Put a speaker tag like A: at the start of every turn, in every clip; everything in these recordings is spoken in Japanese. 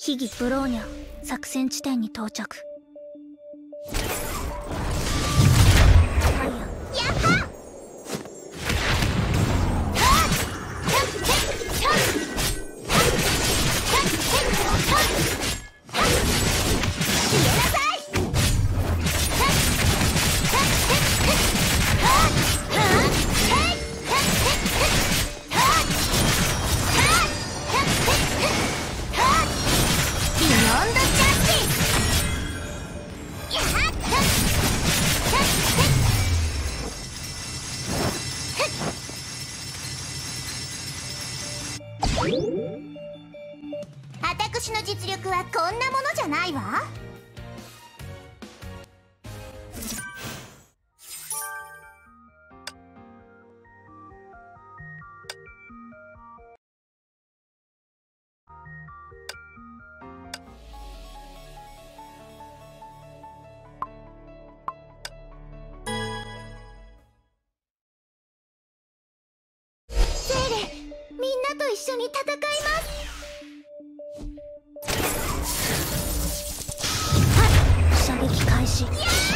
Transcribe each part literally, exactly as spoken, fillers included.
A: 秘技ブローニャ作戦地点に到着。
B: 私の実力はこんなものじゃないわ。セーレ、みんなと一緒に戦います。
A: 射撃開始。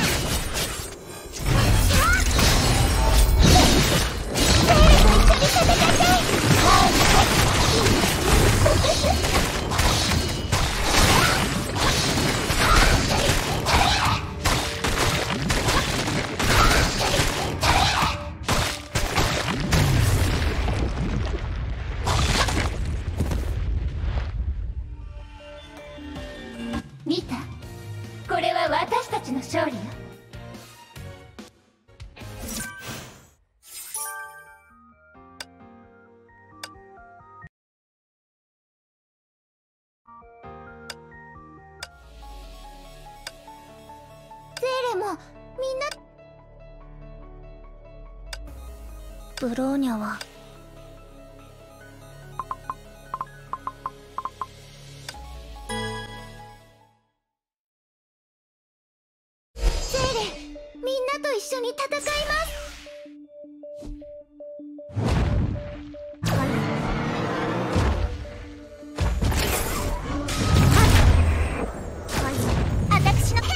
B: 見た？これは私たちの勝利よ。セーレもみんな。
A: ブローニャは
B: みんなと一緒に戦います。私の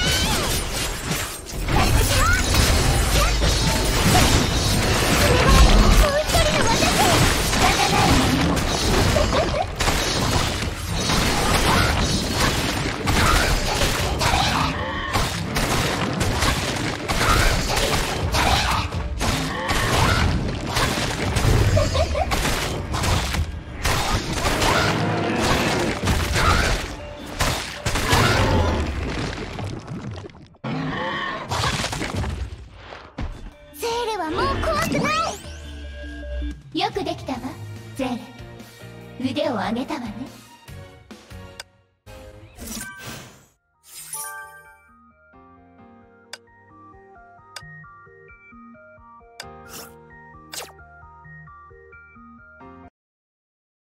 B: はもう怖くない。よくできたわ、ゼーレ。腕を上げたわね。